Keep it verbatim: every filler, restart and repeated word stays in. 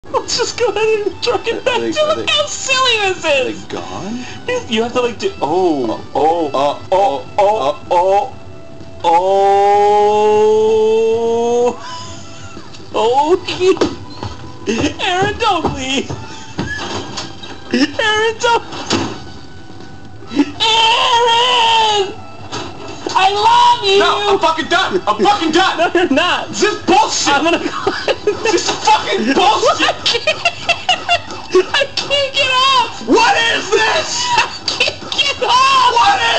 Let's just go ahead and truck it back they, to look they, how silly this is! Are they gone? You have to like do... Oh, oh, oh, oh, oh, oh, oh, oh, okay. Arin, don't leave! Arin, don't... Arin! I love you! No, I'm fucking done! I'm fucking done! No, you're not! This is bullshit! I'm gonna go... This is fucking bullshit! I can't... I can't get off! What is this? I can't get off! What